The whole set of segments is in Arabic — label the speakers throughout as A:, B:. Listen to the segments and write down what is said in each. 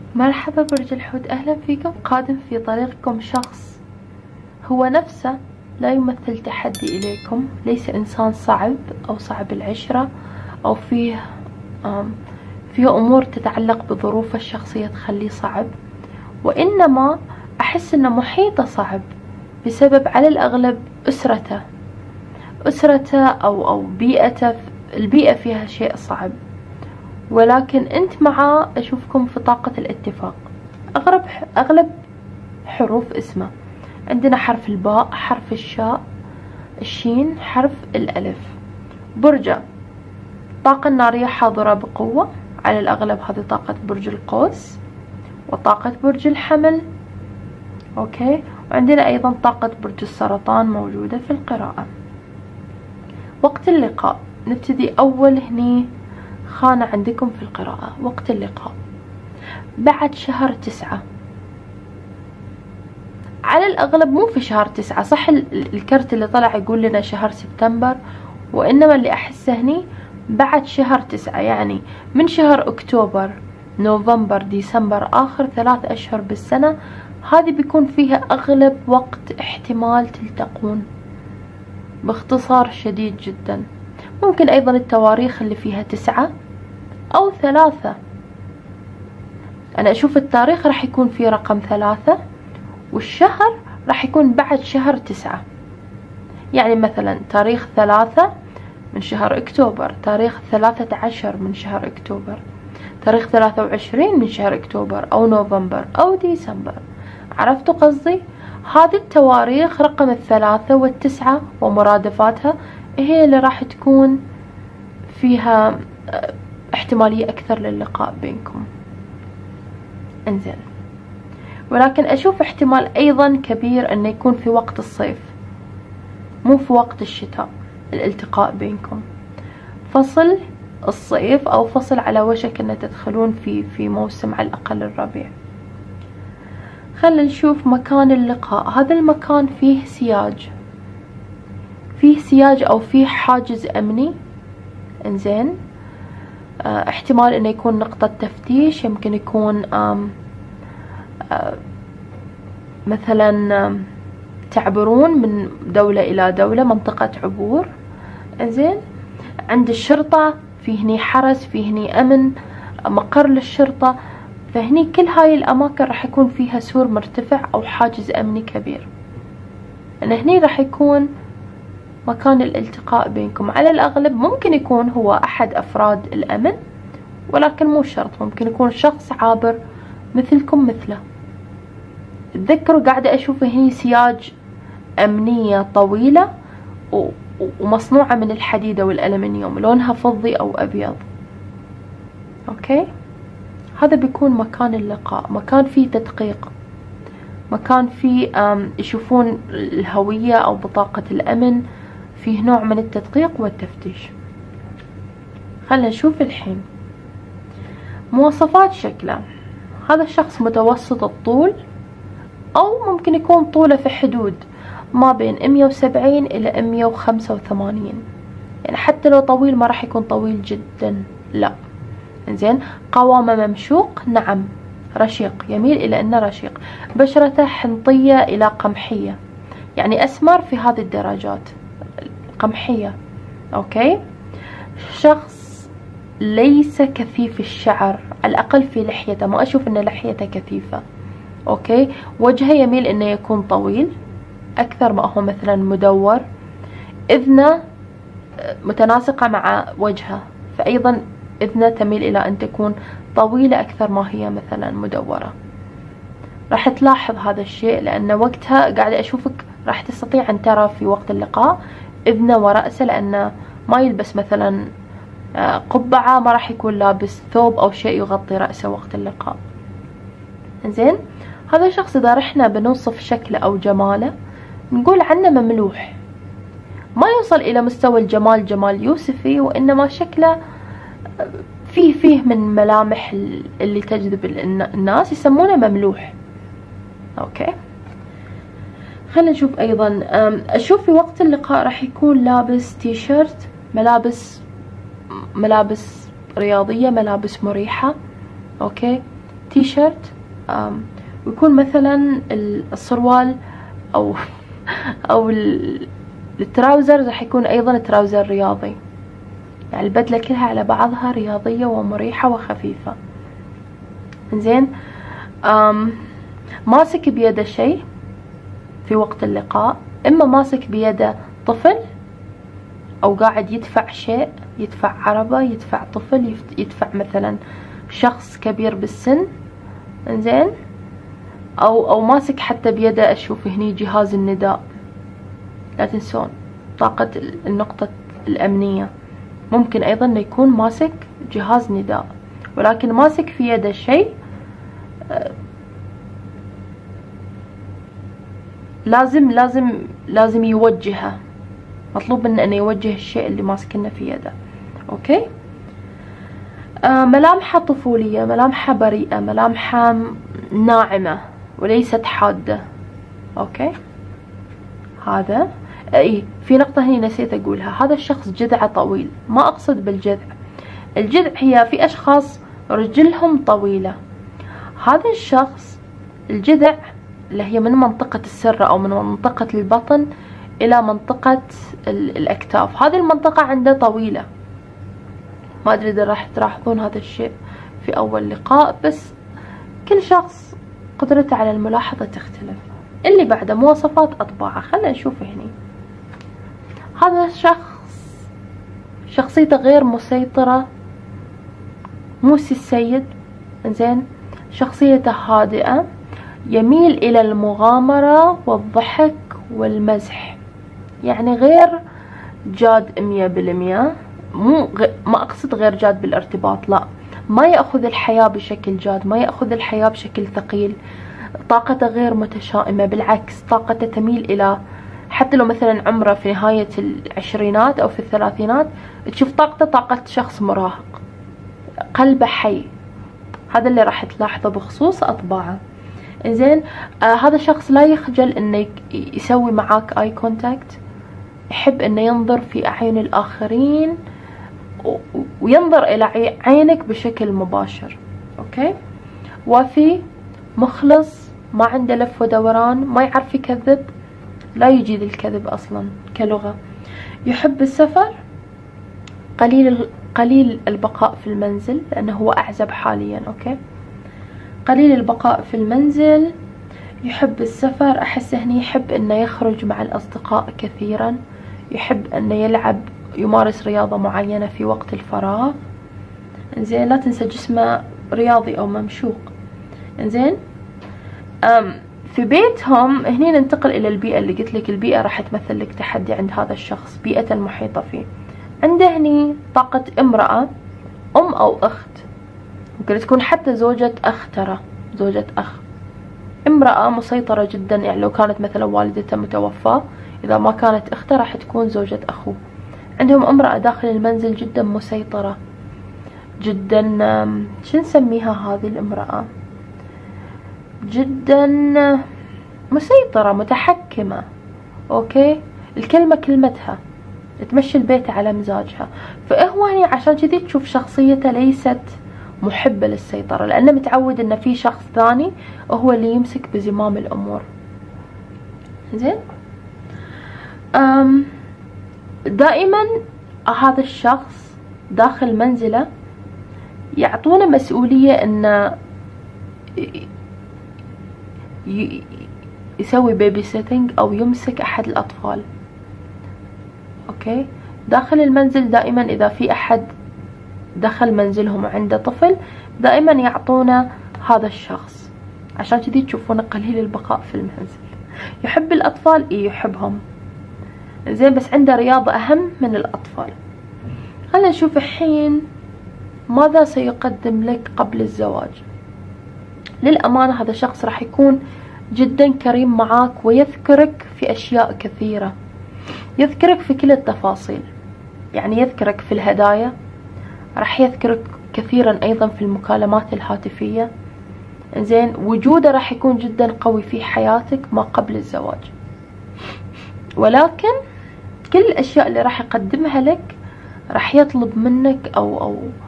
A: مرحبا برج الحوت، أهلا فيكم. قادم في طريقكم شخص هو نفسه لا يمثل تحدي إليكم، ليس إنسان صعب أو صعب العشرة أو فيه أمور تتعلق بظروفه الشخصية تخليه صعب، وإنما أحس أنه محيطه صعب بسبب على الأغلب أسرته أو بيئته. البيئة فيها شيء صعب، ولكن أنت معاه أشوفكم في طاقة الاتفاق. أغلب حروف اسمه عندنا حرف الباء، حرف الشاء، الشين، حرف الألف. برجه الطاقة النارية حاضرة بقوة، على الأغلب هذه طاقة برج القوس وطاقة برج الحمل. أوكي، وعندنا أيضا طاقة برج السرطان موجودة في القراءة. وقت اللقاء نبتدي أول هني خانة عندكم في القراءة. وقت اللقاء بعد شهر 9، على الأغلب مو في شهر 9، صح الكرت اللي طلع يقول لنا شهر سبتمبر، وإنما اللي أحسه هني بعد شهر 9، يعني من شهر أكتوبر، نوفمبر، ديسمبر، آخر 3 أشهر بالسنة، هذه بيكون فيها أغلب وقت احتمال تلتقون باختصار شديد جدا. ممكن أيضا التواريخ اللي فيها 9 أو 3. أنا أشوف التاريخ راح يكون فيه رقم 3، والشهر راح يكون بعد شهر 9. يعني مثلا تاريخ 3 من شهر أكتوبر، تاريخ 13 من شهر أكتوبر، تاريخ 23 من شهر أكتوبر أو نوفمبر أو ديسمبر. عرفتوا قصدي؟ هذه التواريخ رقم 3 و9 ومرادفاتها هي اللي راح تكون فيها احتمالية أكثر للقاء بينكم. انزين، ولكن أشوف احتمال أيضا كبير أنه يكون في وقت الصيف مو في وقت الشتاء الالتقاء بينكم، فصل الصيف أو فصل على وشك أن تدخلون في موسم على الأقل الربيع. خلينا نشوف مكان اللقاء. هذا المكان فيه سياج أو فيه حاجز أمني. انزين، احتمال انه يكون نقطة تفتيش، يمكن يكون مثلا تعبرون من دولة إلى دولة، منطقة عبور. انزين، عند الشرطة في هني حرس، في هني أمن، مقر للشرطة، فهني كل هاي الأماكن راح يكون فيها سور مرتفع أو حاجز أمني كبير. أن هني راح يكون مكان الالتقاء بينكم. على الأغلب ممكن يكون هو أحد أفراد الأمن، ولكن مو شرط، ممكن يكون شخص عابر مثلكم مثله. تذكروا قاعدة أشوف هني سياج أمنية طويلة ومصنوعة من الحديد أو الألمنيوم، لونها فضي أو أبيض. أوكي، هذا بيكون مكان اللقاء، مكان فيه تدقيق، مكان فيه يشوفون الهوية أو بطاقة الأمن، فيه نوع من التدقيق والتفتيش. خلنا نشوف الحين مواصفات شكله. هذا الشخص متوسط الطول، أو ممكن يكون طوله في حدود ما بين 170 إلى 185، يعني حتى لو طويل ما راح يكون طويل جدا، لا. زين، قوامه ممشوق، نعم، رشيق، يميل إلى أنه رشيق. بشرته حنطية إلى قمحية، يعني أسمر في هذه الدرجات، قمحية. أوكي، شخص ليس كثيف الشعر، على الأقل في لحيته، ما أشوف أن لحيته كثيفة. أوكي، وجهه يميل أنه يكون طويل أكثر ما هو مثلا مدور. إذنه متناسقة مع وجهه، فأيضا إذنه تميل إلى أن تكون طويلة أكثر ما هي مثلا مدورة. راح تلاحظ هذا الشيء، لأن وقتها قاعدة أشوفك راح تستطيع أن ترى في وقت اللقاء إذنه ورأسه، لأنه ما يلبس مثلا قبعة، ما راح يكون لابس ثوب أو شيء يغطي رأسه وقت اللقاء. زين، هذا الشخص إذا رحنا بنوصف شكله أو جماله نقول عنه مملوح، ما يوصل إلى مستوى الجمال جمال يوسفي، وإنما شكله فيه من ملامح اللي تجذب الناس، يسمونه مملوح. أوكي، خلينا نشوف أيضا. أشوف في وقت اللقاء راح يكون لابس تيشيرت، ملابس رياضية، ملابس مريحة. أوكي، تي شيرت، ويكون مثلا السروال او او التراوزر راح يكون ايضا تراوزر رياضي، يعني البدلة كلها على بعضها رياضية ومريحة وخفيفة. زين، ماسك بيده شيء في وقت اللقاء، اما ماسك بيده طفل او قاعد يدفع شيء، يدفع عربة، يدفع طفل، يدفع مثلا شخص كبير بالسن. انزين، او ماسك حتى بيده، اشوف هني جهاز النداء، لا تنسون طاقة النقطة الامنية. ممكن ايضا يكون ماسك جهاز نداء، ولكن ماسك في يده شيء لازم يوجهه، مطلوب منه انه يوجه الشيء اللي ماسكنه في يده. اوكي. ملامحه طفولية، ملامحه بريئة، ملامحه ناعمة وليست حادة. اوكي. هذا اي في نقطة هنا نسيت اقولها، هذا الشخص جذعه طويل. ما اقصد بالجذع، الجذع هي في اشخاص رجلهم طويلة، هذا الشخص الجذع اللي هي من منطقة السرة او من منطقة البطن الى منطقة الاكتاف، هذه المنطقة عنده طويلة. ما ادري اذا راح تلاحظون هذا الشيء في اول لقاء، بس كل شخص قدرته على الملاحظة تختلف. اللي بعده مواصفات اطباعه، خلينا نشوف هني. هذا الشخص شخصيته غير مسيطرة، موسي السيد. زين، شخصيته هادئة، يميل الى المغامرة والضحك والمزح، يعني غير جاد 100%. ما اقصد غير جاد بالارتباط، لا، ما يأخذ الحياة بشكل جاد، ما يأخذ الحياة بشكل ثقيل. طاقته غير متشائمة، بالعكس طاقته تميل الى، حتى لو مثلا عمره في نهاية العشرينات او في الثلاثينات، تشوف طاقته طاقة شخص مراهق، قلبه حي. هذا اللي راح تلاحظه بخصوص اطباعه. زين، هذا الشخص لا يخجل انه يسوي معاك اي كونتاكت، يحب انه ينظر في اعين الاخرين وينظر الى عينك بشكل مباشر. اوكي. وفي، مخلص، ما عنده لف ودوران، ما يعرف يكذب، لا يجيد الكذب اصلا كلغة. يحب السفر، قليل البقاء في المنزل لانه هو اعزب حاليا. اوكي، قليل البقاء في المنزل، يحب السفر. احس هني يحب انه يخرج مع الاصدقاء كثيرا، يحب انه يلعب، يمارس رياضة معينة في وقت الفراغ. انزين، لا تنسى جسمه رياضي او ممشوق. انزين، في بيتهم هني ننتقل الى البيئة اللي قلت لك، البيئة راح تمثل لك تحدي عند هذا الشخص، بيئة المحيطة فيه. عنده هني طاقة امرأة، ام او اخت، ممكن تكون حتى زوجة اخ، ترى زوجة اخ، امرأة مسيطرة جدا. يعني لو كانت مثلا والدته متوفاة، اذا ما كانت اخته راح تكون زوجة اخوه. عندهم امرأة داخل المنزل جدا مسيطرة جدا، شو نسميها هذه الامرأة، جدا مسيطرة متحكمة. اوكي، الكلمة كلمتها، تمشي البيت على مزاجها. فهو هني عشان كذي تشوف شخصيته ليست محبة للسيطرة، لانه متعود ان في شخص ثاني هو اللي يمسك بزمام الامور. زين، دائما هذا الشخص داخل منزله يعطونه مسؤولية انه يسوي بيبي سيتنج او يمسك احد الاطفال. اوكي، داخل المنزل دائما اذا في احد دخل منزلهم وعنده طفل، دائما يعطونه هذا الشخص. عشان كذي تشوفونه قليل البقاء في المنزل. يحب الاطفال، اي يحبهم، زين، بس عنده رياضة اهم من الاطفال. خلينا نشوف الحين ماذا سيقدم لك قبل الزواج. للأمانة هذا الشخص راح يكون جدا كريم معاك، ويذكرك في أشياء كثيرة، يذكرك في كل التفاصيل. يعني يذكرك في الهدايا، راح يذكرك كثيرا أيضا في المكالمات الهاتفية. زين، وجوده راح يكون جدا قوي في حياتك ما قبل الزواج. ولكن كل الأشياء اللي راح يقدمها لك راح يطلب منك أو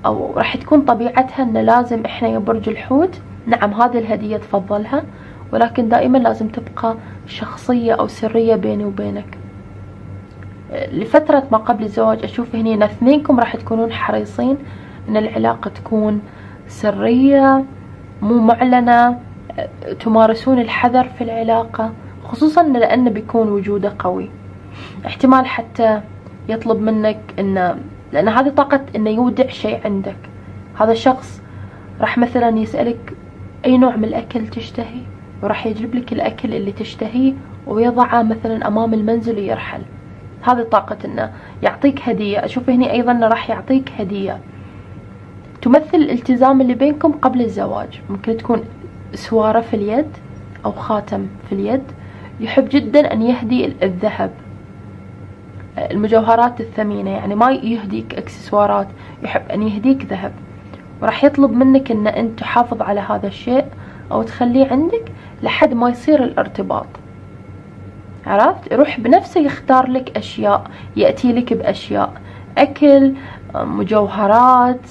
A: أو راح تكون طبيعتها أن لازم إحنا يا برج الحوت نعم هذه الهدية تفضلها، ولكن دائما لازم تبقى شخصية أو سرية بيني وبينك. لفترة ما قبل الزواج أشوف هنا اثنينكم راح تكونون حريصين أن العلاقة تكون سرية مو معلنة، تمارسون الحذر في العلاقة، خصوصا لأنه بيكون وجوده قوي. احتمال حتى يطلب منك لأن هذه طاقة إنه يودع شيء عندك. هذا الشخص راح مثلا يسألك أي نوع من الأكل تشتهي، وراح يجلب لك الأكل اللي تشتهيه ويضعه مثلا أمام المنزل ويرحل. هذه طاقة إنه يعطيك هدية. أشوف هنا أيضا إنه راح يعطيك هدية تمثل الالتزام اللي بينكم قبل الزواج. ممكن تكون سوارة في اليد أو خاتم في اليد. يحب جدا أن يهدي الذهب، المجوهرات الثمينة، يعني ما يهديك اكسسوارات، يحب أن يهديك ذهب. وراح يطلب منك أن أنت تحافظ على هذا الشيء أو تخليه عندك لحد ما يصير الارتباط. عرفت؟ يروح بنفسه يختار لك أشياء، يأتي لك بأشياء، أكل، مجوهرات،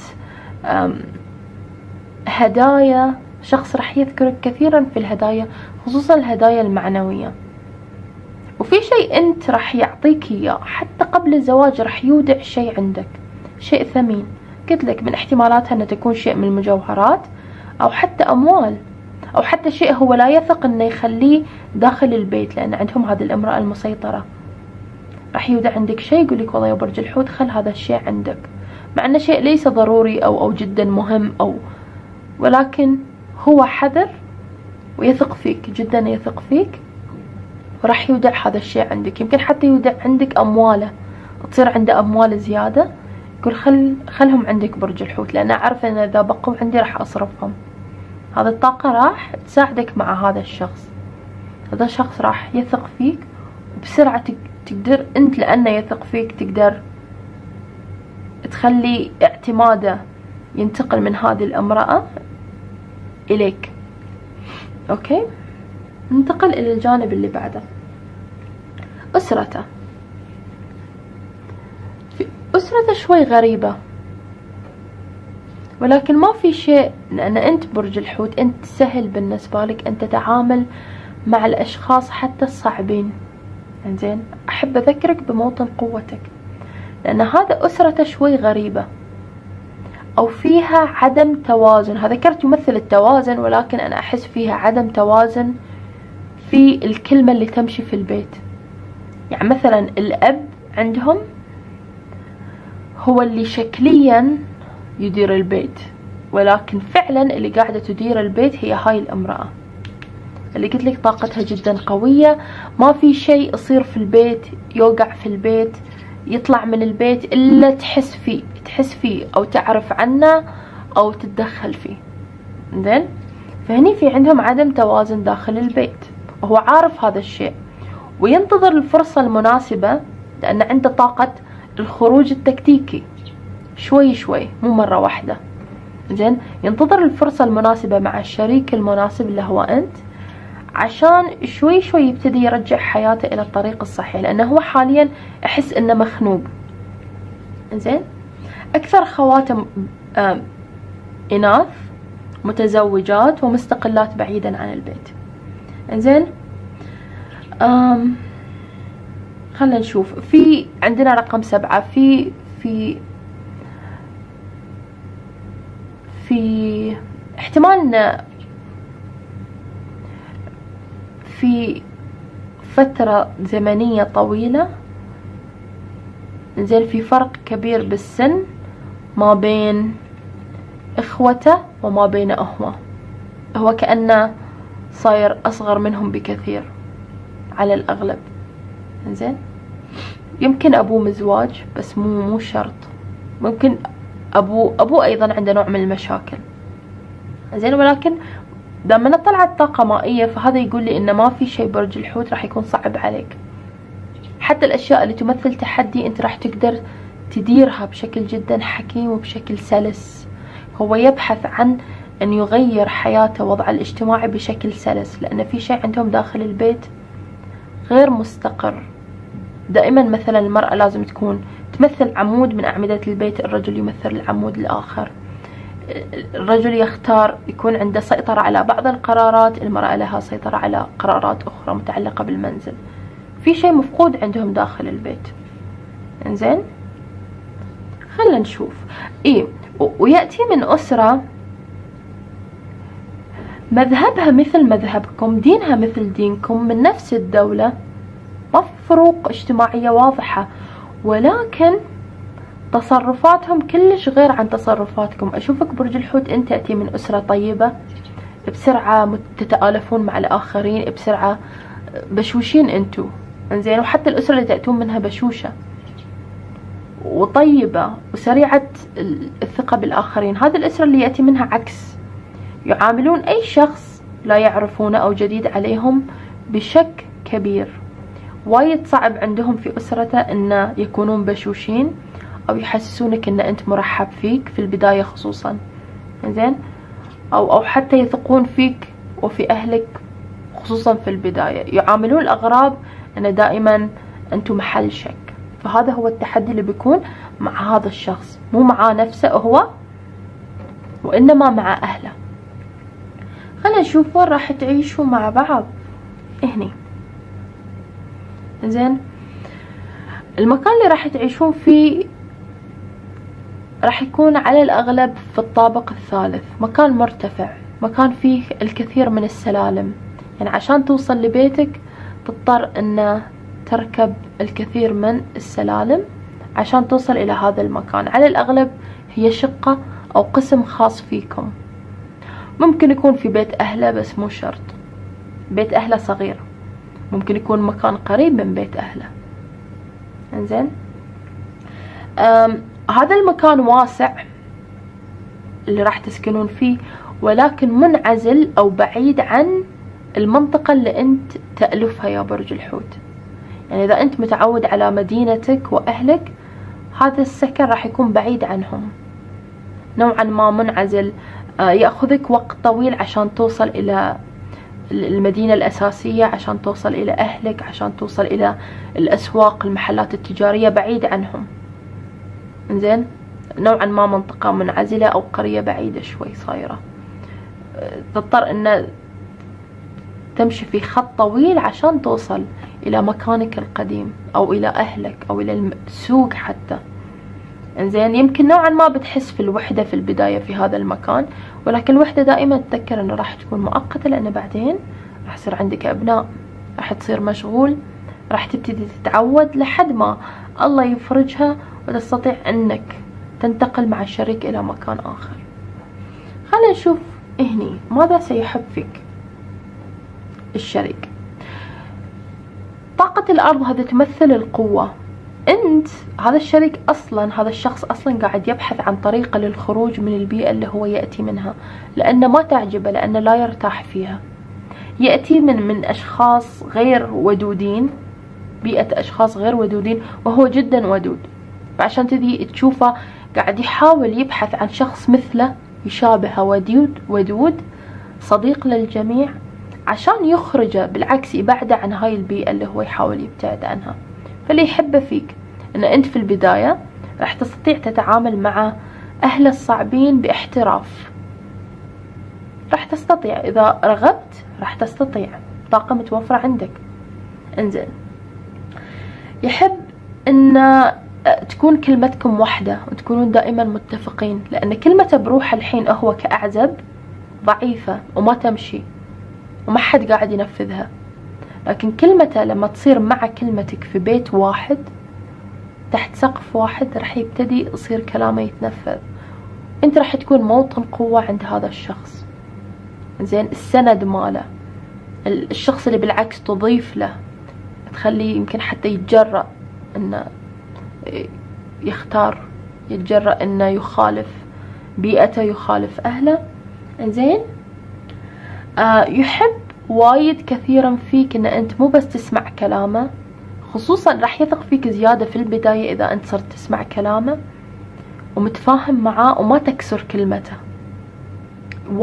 A: هدايا. شخص راح يذكرك كثيرا في الهدايا، خصوصا الهدايا المعنوية. وفي شيء أنت راح يعطيك إياه حتى قبل الزواج، راح يودع شيء عندك، شيء ثمين. قلت لك من احتمالاتها أن تكون شيء من المجوهرات أو حتى أموال، أو حتى شيء هو لا يثق أنه يخليه داخل البيت، لأن عندهم هذه الامرأة المسيطرة. راح يودع عندك شيء يقول لك والله يا برج الحوت خل هذا الشيء عندك، مع أنه شيء ليس ضروري أو جدا مهم ولكن هو حذر ويثق فيك جدا، يثق فيك، وراح يودع هذا الشيء عندك. يمكن حتى يودع عندك أمواله، تصير عنده أموال زيادة، يقول خلهم عندك برج الحوت، لأن أعرف أن إذا بقوا عندي راح أصرفهم. هذه الطاقة راح تساعدك مع هذا الشخص. هذا الشخص راح يثق فيك وبسرعة تقدر أنت، لأنه يثق فيك، تقدر تخلي اعتماده ينتقل من هذه الامرأة إليك. أوكي، ننتقل إلى الجانب اللي بعده، أسرته. أسرته شوي غريبة، ولكن ما في شيء، لأن أنت برج الحوت أنت سهل بالنسبة لك أن تتعامل مع الأشخاص حتى الصعبين. إنزين، أحب أذكرك بموطن قوتك، لأن هذا أسرته شوي غريبة أو فيها عدم توازن. هذا كرت يمثل التوازن، ولكن أنا أحس فيها عدم توازن في الكلمة اللي تمشي في البيت. يعني مثلا الأب عندهم هو اللي شكليا يدير البيت، ولكن فعلا اللي قاعدة تدير البيت هي هاي الامرأة اللي قلت لك طاقتها جدا قوية. ما في شيء يصير في البيت، يوقع في البيت، يطلع من البيت إلا تحس فيه أو تعرف عنه أو تتدخل فيه. زين، فهني في عندهم عدم توازن داخل البيت، وهو عارف هذا الشيء وينتظر الفرصة المناسبة، لأن عنده طاقة الخروج التكتيكي شوي شوي مو مرة واحدة. زين، ينتظر الفرصة المناسبة مع الشريك المناسب اللي هو أنت، عشان شوي شوي يبتدي يرجع حياته إلى الطريق الصحيح، لأنه هو حاليا أحس إنه مخنوق. زين، أكثر خواته إناث متزوجات ومستقلات بعيدا عن البيت. زين، خلنا نشوف. في عندنا رقم 7 في احتمال إن في فترة زمنية طويلة، زين، في فرق كبير بالسن ما بين اخوته وما بين هو كأنه صاير اصغر منهم بكثير على الاغلب. زين، يمكن ابوه مزواج بس مو شرط، ممكن ابوه ايضا عنده نوع من المشاكل. زين، ولكن لما طلعت طاقة مائية فهذا يقول لي إن ما في شيء برج الحوت راح يكون صعب عليك. حتى الأشياء اللي تمثل تحدي أنت راح تقدر تديرها بشكل جدا حكيم وبشكل سلس. هو يبحث عن أن يغير حياته ووضعه الاجتماعي بشكل سلس، لأن في شيء عندهم داخل البيت غير مستقر. دائما مثلا المرأة لازم تكون تمثل عمود من أعمدة البيت، الرجل يمثل العمود الآخر. الرجل يختار يكون عنده سيطرة على بعض القرارات، المرأة لها سيطرة على قرارات أخرى متعلقة بالمنزل. في شيء مفقود عندهم داخل البيت. انزين، خلنا نشوف. ويأتي من أسرة مذهبها مثل مذهبكم، دينها مثل دينكم، من نفس الدولة، ما في فروق اجتماعية واضحة، ولكن تصرفاتهم كلش غير عن تصرفاتكم. أشوفك برج الحوت أنت تأتي من أسرة طيبة، بسرعة تتآلفون مع الآخرين، بسرعة بشوشين أنتو، انزين، وحتى الأسرة اللي تأتون منها بشوشة وطيبة وسريعة الثقة بالآخرين. هذه الأسرة اللي يأتي منها عكس، يعاملون أي شخص لا يعرفونه أو جديد عليهم بشك كبير. وايد صعب عندهم في أسرته أن يكونون بشوشين أو يحسسونك أن أنت مرحب فيك في البداية خصوصا، زين، أو حتى يثقون فيك وفي أهلك خصوصا في البداية. يعاملون الأغراب أن دائما أنتم محل شك. فهذا هو التحدي اللي بيكون مع هذا الشخص، مو مع نفسه هو وإنما مع أهله. خلينا نشوف وين راح تعيشوا مع بعض. هني، زين، المكان اللي راح تعيشون فيه راح يكون على الأغلب في الطابق الثالث، مكان مرتفع، مكان فيه الكثير من السلالم. يعني عشان توصل لبيتك تضطر أن تركب الكثير من السلالم عشان توصل إلى هذا المكان. على الأغلب هي شقة أو قسم خاص فيكم، ممكن يكون في بيت أهله بس مو شرط، بيت أهله صغير، ممكن يكون مكان قريب من بيت أهله. انزين، هذا المكان واسع اللي راح تسكنون فيه، ولكن منعزل أو بعيد عن المنطقة اللي أنت تألفها يا برج الحوت. يعني إذا أنت متعود على مدينتك وأهلك، هذا السكن راح يكون بعيد عنهم، نوعا ما منعزل. يأخذك وقت طويل عشان توصل إلى المدينة الأساسية، عشان توصل إلى أهلك، عشان توصل إلى الأسواق، المحلات التجارية، بعيد عنهم. إنزين، نوعا ما منطقة منعزلة أو قرية بعيدة شوي صايرة، تضطر أن تمشي في خط طويل عشان توصل إلى مكانك القديم أو إلى أهلك أو إلى السوق حتى. إنزين، يمكن نوعا ما بتحس في الوحدة في البداية في هذا المكان، ولكن الوحدة دائما تذكر أنه راح تكون مؤقتة، لأن بعدين راح يصير عندك أبناء، راح تصير مشغول، راح تبتدي تتعود لحد ما الله يفرجها وتستطيع أنك تنتقل مع الشريك إلى مكان آخر. خلينا نشوف هني ماذا سيحب فيك الشريك. طاقة الأرض هذا تمثل القوة. أنت هذا الشريك أصلا، هذا الشخص أصلا قاعد يبحث عن طريقة للخروج من البيئة اللي هو يأتي منها، لأنه ما تعجبه، لأنه لا يرتاح فيها. يأتي من أشخاص غير ودودين، بيئة أشخاص غير ودودين، وهو جدا ودود. فعشان تذي تشوفه قاعد يحاول يبحث عن شخص مثله يشابهه، ودود، صديق للجميع، عشان يخرجه، بالعكس يبعده عن هاي البيئة اللي هو يحاول يبتعد عنها. فاللي يحبه فيك ان انت في البداية راح تستطيع تتعامل مع اهل الصعبين باحتراف، راح تستطيع، اذا رغبت راح تستطيع، طاقة متوفرة عندك. انزين، يحب ان تكون كلمتكم واحدة وتكونون دائما متفقين، لان كلمته بروحه الحين هو كأعزب ضعيفة وما تمشي وما حد قاعد ينفذها، لكن كلمته لما تصير مع كلمتك في بيت واحد تحت سقف واحد راح يبتدي يصير كلامه يتنفذ. انت راح تكون موطن قوة عند هذا الشخص، زين، السند ماله، الشخص اللي بالعكس تضيف له، تخليه يمكن حتى يتجرأ انه يختار، يتجرأ انه يخالف بيئته، يخالف اهله. زين، يحب وايد كثيرا فيك ان انت مو بس تسمع كلامه، خصوصا راح يثق فيك زيادة في البداية اذا انت صرت تسمع كلامه ومتفاهم معاه وما تكسر كلمته.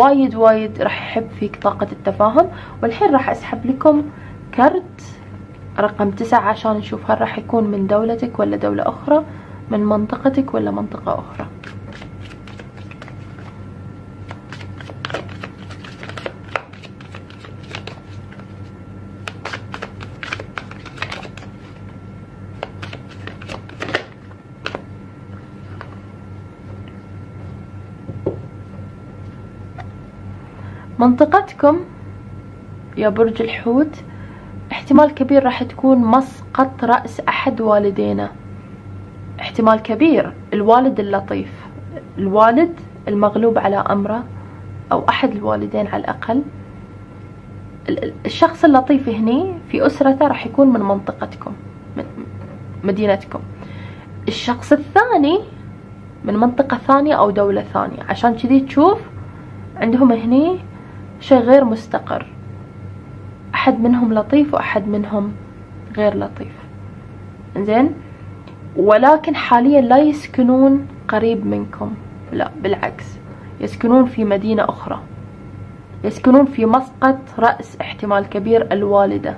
A: وايد راح يحب فيك طاقة التفاهم. والحين راح اسحب لكم كرت رقم 9 عشان نشوف هل راح يكون من دولتك ولا دولة أخرى، من منطقتك ولا منطقة أخرى. منطقتكم يا برج الحوت احتمال كبير راح تكون مسقط رأس أحد والدينا، احتمال كبير الوالد اللطيف، الوالد المغلوب على أمره أو أحد الوالدين على الأقل. الشخص اللطيف هني في أسرته راح يكون من منطقتكم، من مدينتكم. الشخص الثاني من منطقة ثانية أو دولة ثانية، عشان كذي تشوف عندهم هني شيء غير مستقر، أحد منهم لطيف وأحد منهم غير لطيف. زين، ولكن حاليا لا يسكنون قريب منكم، لا بالعكس، يسكنون في مدينة أخرى، يسكنون في مسقط رأس احتمال كبير الوالدة،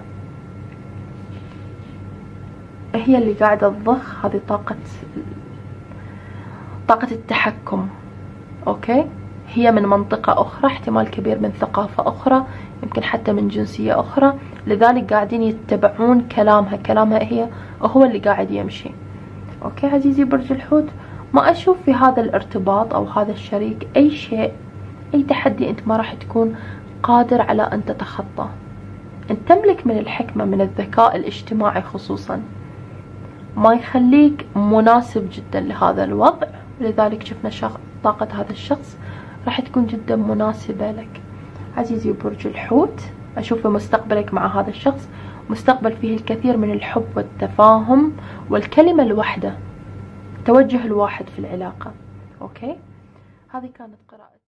A: هي اللي قاعدة تضخ هذه طاقة التحكم. أوكي، هي من منطقة أخرى، احتمال كبير من ثقافة أخرى، يمكن حتى من جنسية أخرى، لذلك قاعدين يتبعون كلامها هو اللي قاعد يمشي. أوكي عزيزي برج الحوت، ما أشوف في هذا الارتباط أو هذا الشريك أي شيء، أي تحدي أنت ما راح تكون قادر على أن تتخطاه. أنت تملك من الحكمة، من الذكاء الاجتماعي خصوصا، ما يخليك مناسب جدا لهذا الوضع، لذلك شفنا طاقة هذا الشخص راح تكون جدا مناسبة لك. عزيزي برج الحوت، أشوف مستقبلك مع هذا الشخص مستقبل فيه الكثير من الحب والتفاهم والكلمة الواحدة، التوجه الواحد في العلاقة. أوكي، هذه كانت قراءة.